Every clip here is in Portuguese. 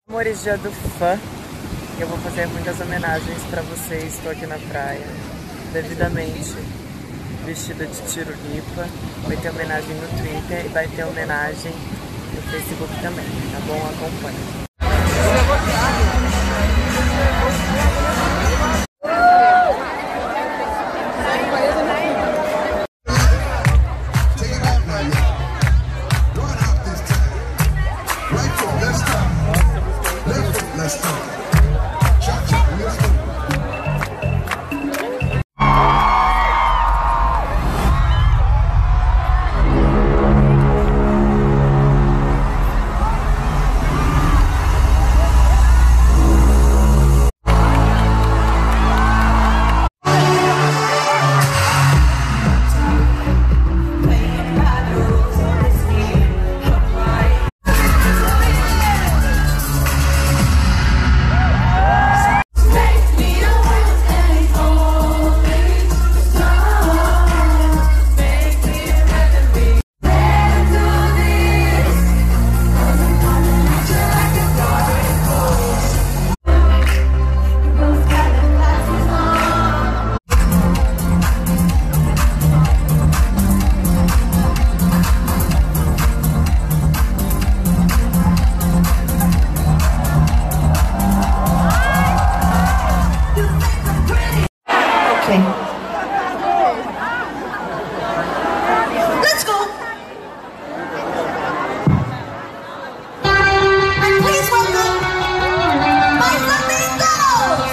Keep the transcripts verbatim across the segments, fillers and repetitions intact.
Amores, dia do fã. Eu vou fazer muitas homenagens pra vocês. Estou aqui na praia, devidamente vestida de tirulipa. Vai ter homenagem no Twitter e vai ter homenagem no Facebook também, tá bom? Acompanha. Let's go! Please welcome my flamingos!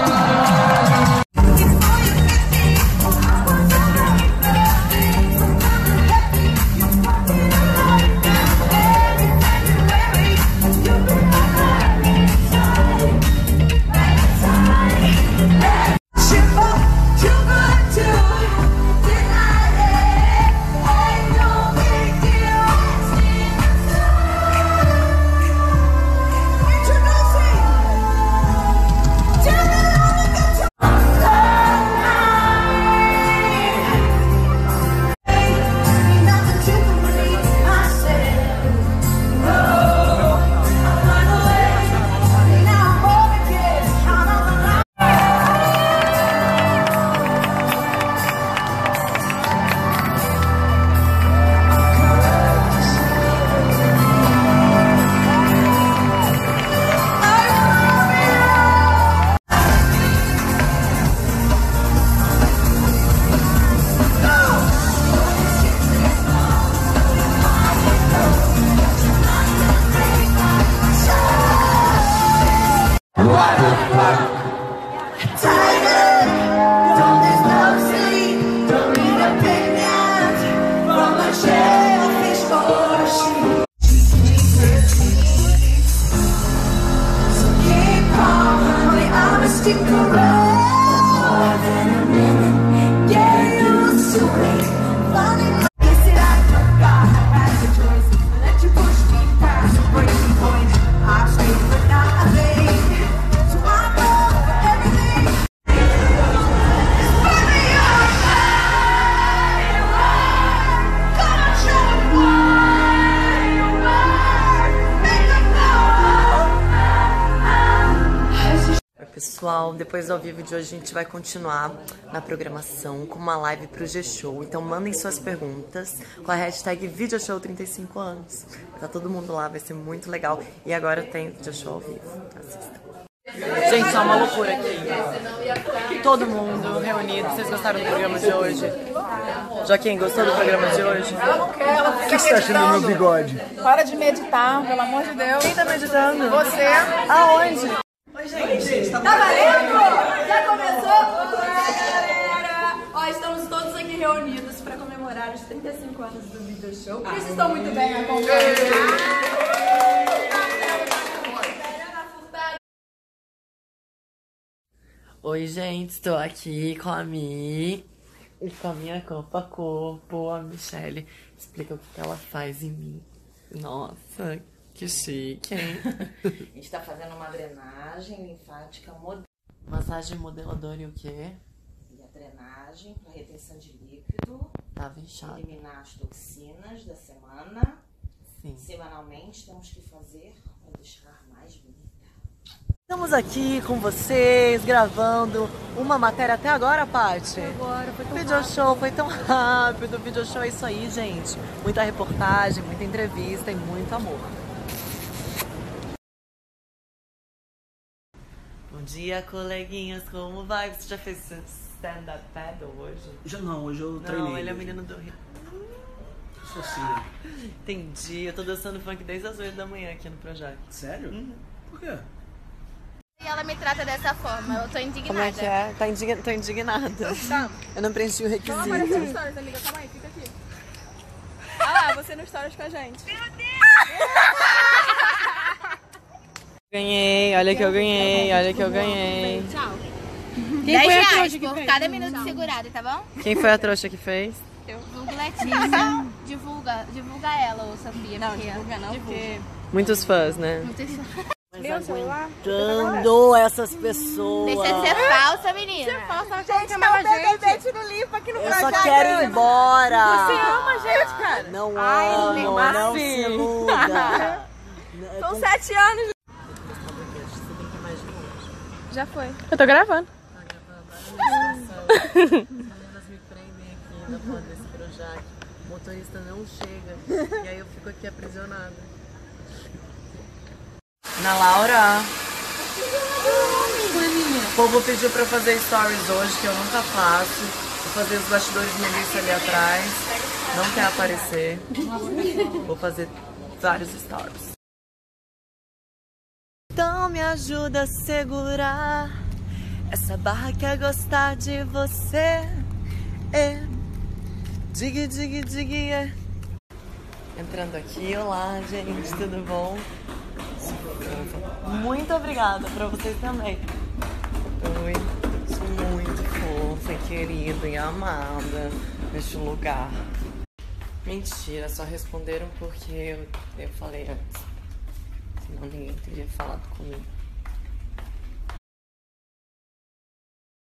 Stick around more than a minute, get used to it. Funny, guess it I forgot I had the choice. Let you push me past the breaking point. I stayed but not a thing, so I go for everything. It's funny how you are, gonna show why you are, make them know. Pessoal, depois do ao vivo de hoje a gente vai continuar na programação com uma live pro G-Show. Então mandem suas perguntas com a hashtag VideoShow trinta e cinco anos. Tá todo mundo lá, vai ser muito legal. E agora tem G-Show ao vivo. Assista. Gente, só uma loucura aqui. Todo mundo reunido. Vocês gostaram do programa de hoje? Joaquim, gostou do programa de hoje? O que você tá achando do meu bigode? Para de meditar, pelo amor de Deus. Quem tá meditando? Você. Aonde? Oi, gente. Tá valendo? Já começou? Galera! Ó, estamos todos aqui reunidos para comemorar os trinta e cinco anos do Video Show. Por isso estão muito bem acompanhados. Oi, gente, estou aqui com a Mi e com a minha corpo a corpo. A Michelle explica o que ela faz em mim. Nossa, que chique, hein? A gente tá fazendo uma drenagem linfática modeladora. Massagem modeladora e o quê? E a drenagem para retenção de líquido. Tava inchado. Eliminar as toxinas da semana. Sim. Semanalmente temos que fazer Vou deixar mais bonita. Estamos aqui com vocês, gravando uma matéria até agora, Paty? Agora, foi tão Video show foi tão rápido. Video show é isso aí, gente. Muita reportagem, muita entrevista e muito amor. Bom dia, coleguinhas, como vai? Você já fez stand-up paddle hoje? Já não, hoje eu treinei. Não, ele é o menino do Rio. Sou assim. Entendi, eu tô dançando funk desde as oito da manhã aqui no Projac. Sério? Uhum. Por quê? E ela me trata dessa forma, eu tô indignada. Como é que é? Tá indigna... Tô indignada. Eu não preenchi o requisito. Vamos aparecer no Stories, amiga. Calma aí, fica aqui. Ah lá, você no Stories com a gente. Ganhei, olha que eu ganhei, olha que eu ganhei. Tchau. dez reais por cada minuto segurado, tá bom? Quem foi a trouxa que fez? Vulgo Letícia. divulga, divulga ela, ô Sofia. Não, porque divulga não, porque... Muitos fãs, né? Muito isso. Meu celular. Dando essas pessoas. Deixa de ser falsa, menina. Gente, não, o B B B te não limpa aqui no Eu só Projac. quero ir embora. Você ama a gente, cara? Não Ai, amo, lembra não assim. se iluda. São sete anos. Já foi. Eu tô gravando. As meninas me prendem aqui na porta desse Projac. O motorista não chega. E aí eu fico aqui aprisionada. Ana Laura. O povo pediu pra eu fazer stories hoje, que eu nunca faço. Vou fazer os bastidores de Melissa ali atrás. Não quer aparecer. Vou fazer vários stories. Então me ajuda a segurar essa barra que é gostar de você. É. Dig, dig, dig, é. Entrando aqui, olá gente, tudo bom? Muito obrigada pra vocês também. Oi, sou muito fofa, querida e amada neste lugar. Mentira, só responderam porque eu, eu falei antes. Senão ninguém teria falado comigo.